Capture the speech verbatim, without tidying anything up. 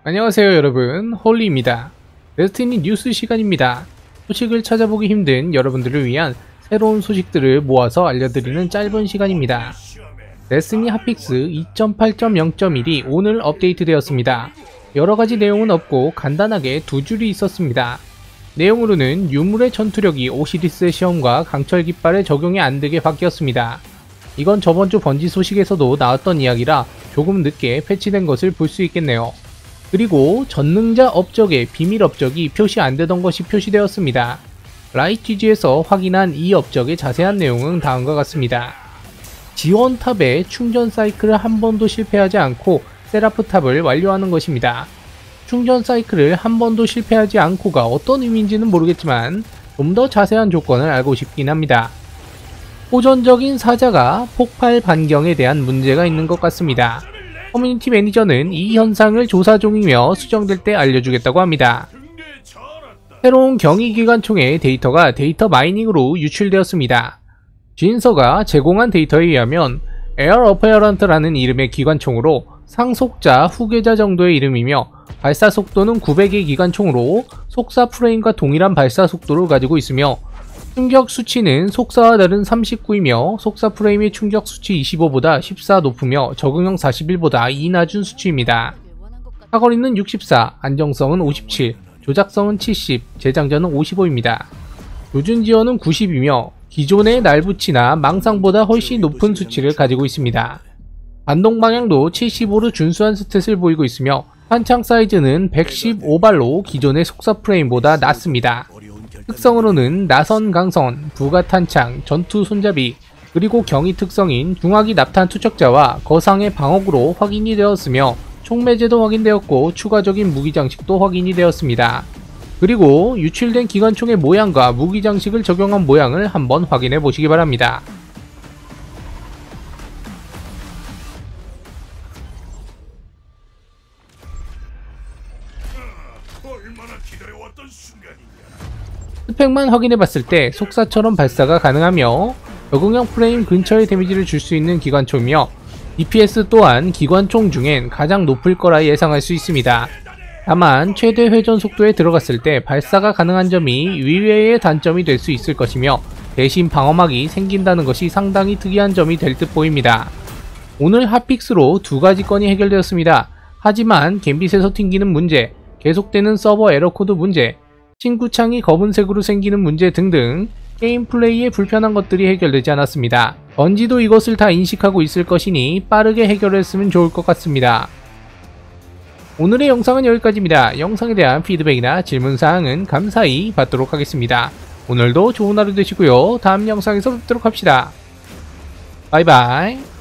안녕하세요 여러분, 홀리입니다. 데스티니 뉴스 시간입니다. 소식을 찾아보기 힘든 여러분들을 위한 새로운 소식들을 모아서 알려드리는 짧은 시간입니다. 데스티니 핫픽스 이 점 팔 점 영 점 일이 오늘 업데이트되었습니다. 여러가지 내용은 없고 간단하게 두 줄이 있었습니다. 내용으로는 유물의 전투력이 오시리스의 시험과 강철 깃발에 적용이 안되게 바뀌었습니다. 이건 저번주 번지 소식에서도 나왔던 이야기라 조금 늦게 패치된 것을 볼 수 있겠네요. 그리고 전능자 업적의 비밀 업적이 표시 안되던 것이 표시되었습니다. 라이티지에서 확인한 이 업적의 자세한 내용은 다음과 같습니다. 지원탑에 충전 사이클을 한 번도 실패하지 않고 세라프탑을 완료하는 것입니다. 충전 사이클을 한 번도 실패하지 않고가 어떤 의미인지는 모르겠지만 좀 더 자세한 조건을 알고 싶긴 합니다. 호전적인 사자가 폭발 반경에 대한 문제가 있는 것 같습니다. 커뮤니티 매니저는 이 현상을 조사 중이며 수정될 때 알려주겠다고 합니다. 새로운 경위기관총의 데이터가 데이터 마이닝으로 유출되었습니다. 진서가 제공한 데이터에 의하면 에어 어페어런트라는 이름의 기관총으로 상속자 후계자 정도의 이름이며 발사 속도는 구백의 기관총으로 속사 프레임과 동일한 발사 속도를 가지고 있으며 충격 수치는 속사와 다른 삼십구이며 속사 프레임의 충격 수치 이십오보다 십사 높으며 적응형 사십일보다 이 낮은 수치입니다. 사거리는 육십사, 안정성은 오십칠, 조작성은 칠십, 재장전은 오십오입니다. 요준 지원은 구십이며 기존의 날붙이나 망상보다 훨씬 높은 수치를 가지고 있습니다. 반동 방향도 칠십오로 준수한 스탯을 보이고 있으며 탄창 사이즈는 백십오 발로 기존의 속사 프레임보다 낮습니다. 특성으로는 나선 강선, 부가 탄창, 전투 손잡이, 그리고 경위 특성인 중화기 납탄 투척자와 거상의 방어구로 확인이 되었으며 총매제도 확인되었고 추가적인 무기장식도 확인이 되었습니다. 그리고 유출된 기관총의 모양과 무기장식을 적용한 모양을 한번 확인해 보시기 바랍니다. 스펙만 확인해봤을 때 속사처럼 발사가 가능하며 적응형 프레임 근처의 데미지를 줄 수 있는 기관총이며 디피에스 또한 기관총 중엔 가장 높을 거라 예상할 수 있습니다. 다만 최대 회전 속도에 들어갔을 때 발사가 가능한 점이 위외의 단점이 될 수 있을 것이며 대신 방어막이 생긴다는 것이 상당히 특이한 점이 될 듯 보입니다. 오늘 핫픽스로 두 가지 건이 해결되었습니다. 하지만 갬빗에서 튕기는 문제, 계속되는 서버 에러코드 문제, 친구창이 검은색으로 생기는 문제 등등 게임 플레이에 불편한 것들이 해결되지 않았습니다. 번지도 이것을 다 인식하고 있을 것이니 빠르게 해결했으면 좋을 것 같습니다. 오늘의 영상은 여기까지입니다. 영상에 대한 피드백이나 질문사항은 감사히 받도록 하겠습니다. 오늘도 좋은 하루 되시고요. 다음 영상에서 뵙도록 합시다. 바이바이.